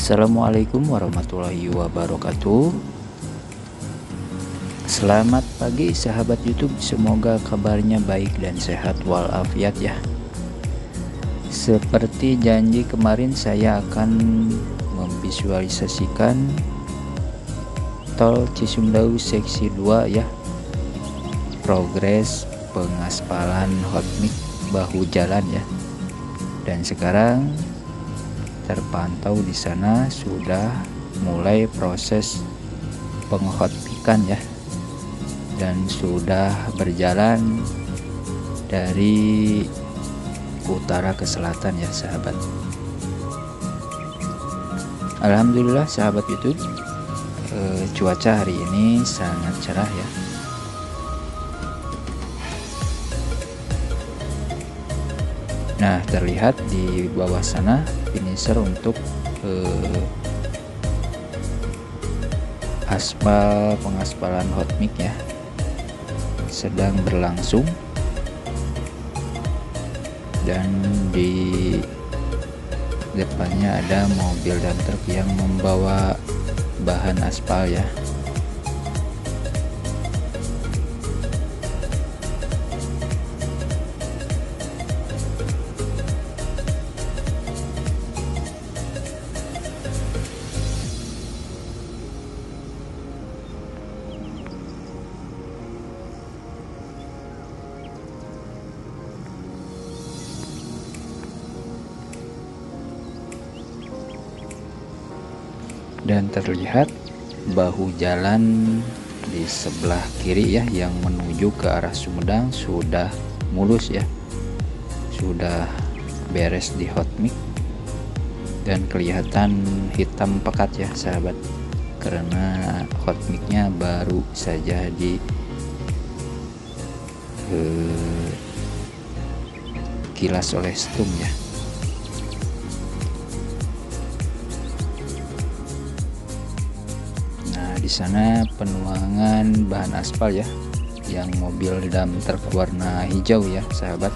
Assalamualaikum warahmatullahi wabarakatuh. Selamat pagi sahabat YouTube, semoga kabarnya baik dan sehat walafiat ya. Seperti janji kemarin, saya akan memvisualisasikan tol Cisumdawu seksi 2 ya. Progres pengaspalan hotmix bahu jalan ya. Dan sekarang terpantau di sana sudah mulai proses penghotmikan ya, dan sudah berjalan dari utara ke selatan ya sahabat. Alhamdulillah sahabat YouTube, cuaca hari ini sangat cerah ya. Nah, terlihat di bawah sana finisher untuk pengaspalan hotmix ya sedang berlangsung, dan di depannya ada mobil dan truk yang membawa bahan aspal ya. Dan terlihat bahu jalan di sebelah kiri ya yang menuju ke arah Sumedang sudah mulus ya, sudah beres di hotmix dan kelihatan hitam pekat ya sahabat, karena hotmixnya baru saja di kilas oleh stum ya. Di sana penuangan bahan aspal ya, yang mobil dump truk warna hijau ya sahabat.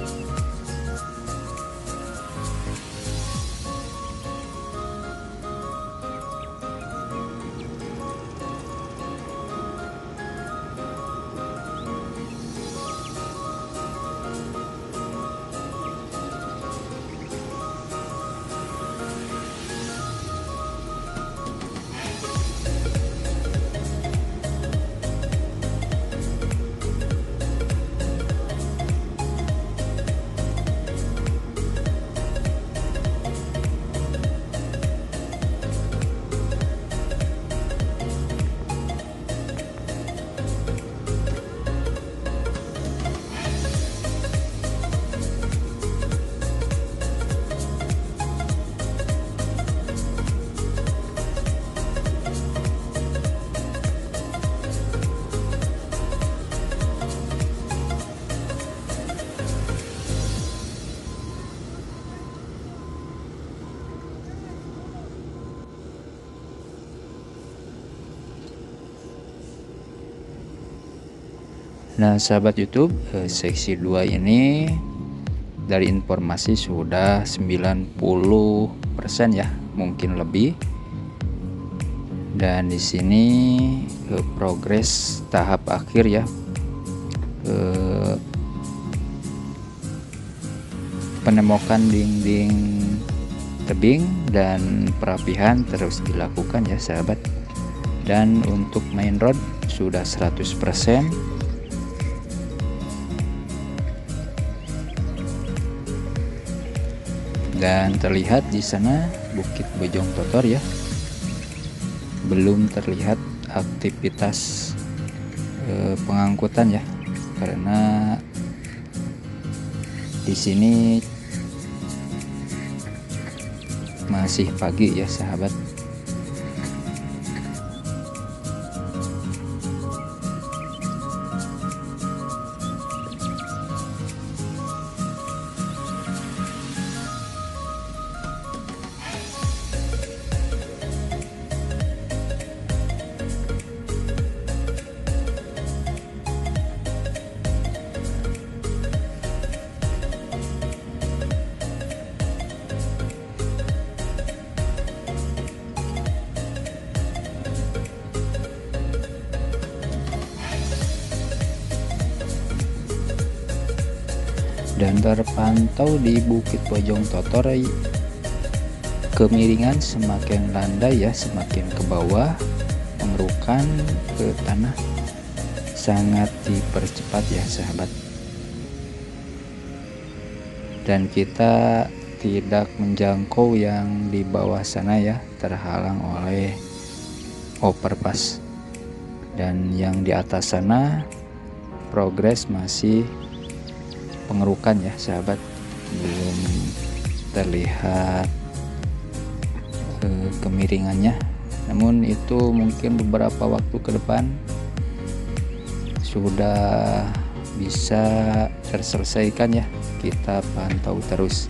Nah sahabat YouTube, seksi 2 ini dari informasi sudah 90% ya, mungkin lebih. Dan di sini progres tahap akhir ya, penemokan dinding tebing dan perapihan terus dilakukan ya sahabat. Dan untuk main road sudah 100%. Dan terlihat di sana Bukit Bojong Totor ya, belum terlihat aktivitas pengangkutan ya, karena di sini masih pagi ya sahabat. dan terpantau di Bukit Bojong Totor kemiringan semakin landai ya, semakin ke bawah, pengerukan ke tanah sangat dipercepat ya sahabat, dan kita tidak menjangkau yang di bawah sana ya, terhalang oleh overpass, dan yang di atas sana progres masih pengerukan ya sahabat, belum terlihat kemiringannya, namun itu mungkin beberapa waktu ke depan sudah bisa terselesaikan ya, kita pantau terus.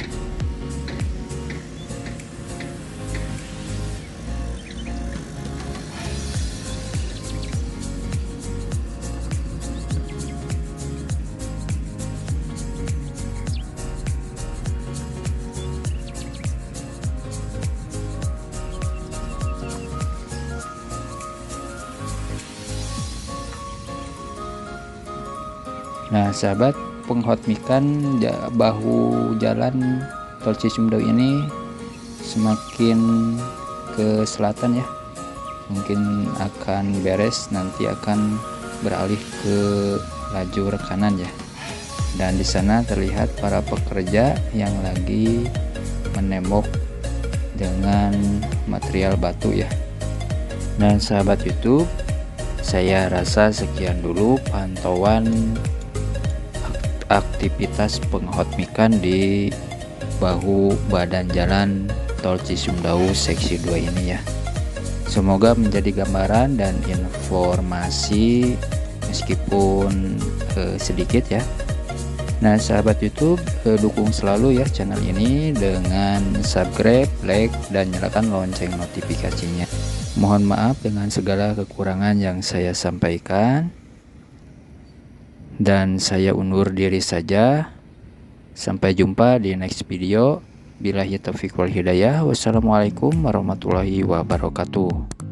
Nah sahabat, penghotmikan bahu jalan tol Cisumdawu ini semakin ke selatan ya, mungkin akan beres, nanti akan beralih ke lajur kanan ya, dan di sana terlihat para pekerja yang lagi menembok dengan material batu ya. Nah sahabat YouTube, saya rasa sekian dulu pantauan aktivitas penghotmikan di bahu badan jalan tol Cisumdawu seksi 2 ini ya. Semoga menjadi gambaran dan informasi meskipun sedikit ya. Nah sahabat YouTube, dukung selalu ya channel ini dengan subscribe, like, dan nyalakan lonceng notifikasinya. Mohon maaf dengan segala kekurangan yang saya sampaikan, dan saya undur diri saja. Sampai jumpa di next video. Billahi taufiq wal hidayah. Wassalamualaikum warahmatullahi wabarakatuh.